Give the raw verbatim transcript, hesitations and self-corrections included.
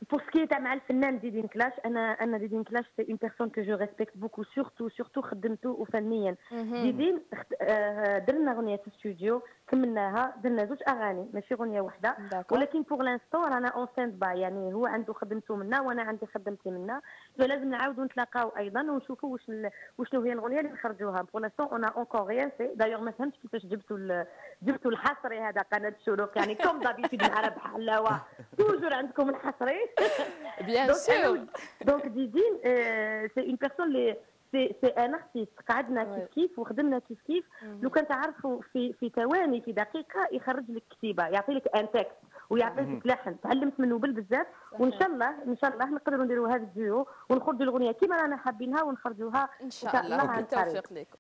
pour ce qui est مع الفنان ديدي نكلاش، انا انا ديدي نكلاش سي اون بيرسون كو جو ريسبكت بوكو، سورتو سورتو خدمته وفنيا. اهم. ديدي آه، درنا اغنيه في الاستوديو، كملناها، درنا زوج اغاني ماشي اغنيه واحده، داكور. ولكن بوغ لانستون رانا اون ستاند باي، يعني هو عنده خدمته منا وانا عندي خدمتي منا، فلازم نعاودوا نتلاقاو ايضا ونشوفوا واش ال- وشنو هي الاغنيه اللي نخرجوها. بوغ لانستون اون اونكور ريان في دايوغ، ما فهمتش كيفاش جبتوا ال- جبتوا الحصري هذا قناه الشروق، يعني كوم دابيتود معنا بحال هوا توجور عندكم الحصري. Bien دونك انا sûr. وج... دونك ديدين سي اون بيرسون لي سي سي ان ارتيست، قعدنا كيف Ouais. كيف وخدمنا كيف كيف. لو اهم. كان تعرفوا في في ثواني في دقيقه يخرج لك كتيبه، يعطي لك ان تكست ويعطي صح. لك لحن، تعلمت منه بزاف. وان صحيح. شاء الله ان شاء الله نقدروا نديروا هذا الديو ونخرجوا الاغنيه كيما رانا حابينها ونخرجوها إن ان شاء شاء الله، الله كل عن قريب. التوفيق ليك.